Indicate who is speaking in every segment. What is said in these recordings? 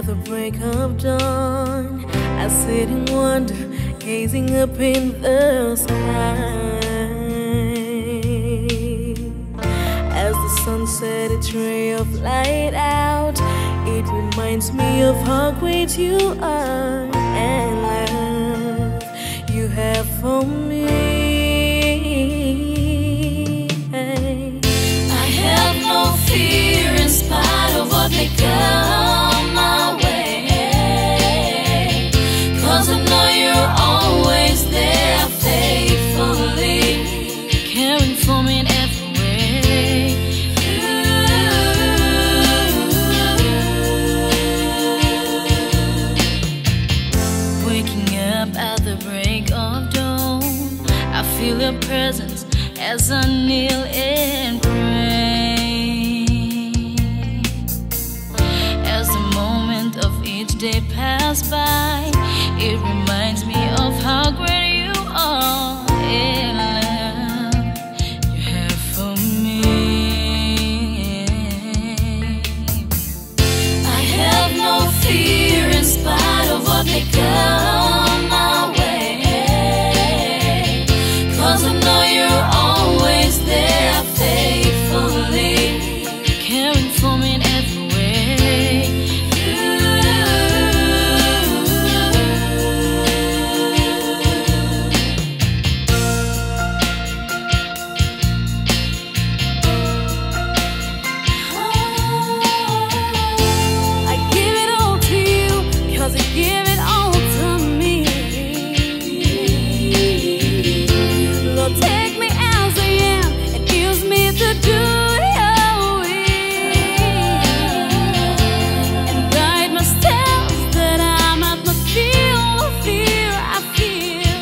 Speaker 1: the break of dawn, I sit and wonder, gazing up in the sky. As the sun set its ray of light out, it reminds me of how great you are and love you have for me.
Speaker 2: I have no fear in spite of what may come my way, 'cause I know you're always there faithfully, caring for me in every way. Waking up at the break of dawn, I feel your presence as I kneel and pray. As the moment of each day pass by, it reminds me of how great you are and love you have for me. I have no fear in spite of what may come my way, 'cause I know you're always there faithfully, caring for me in every way.
Speaker 1: I give it all to you, 'cause you give it all to me. Lord, take me as I am and use me to do your will, and guide my steps that I might not feel the fear I feel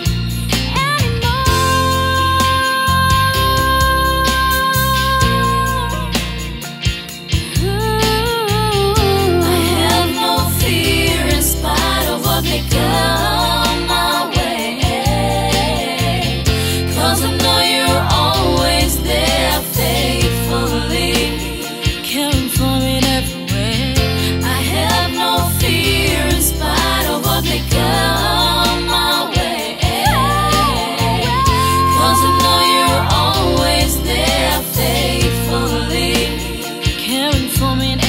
Speaker 1: anymore.
Speaker 2: I have no fear in spite of what may come my way, 'cause I know you're always there faithfully, caring for me in every way. I have no fear in spite of what may come my way, 'cause I know you're always there faithfully, caring for me in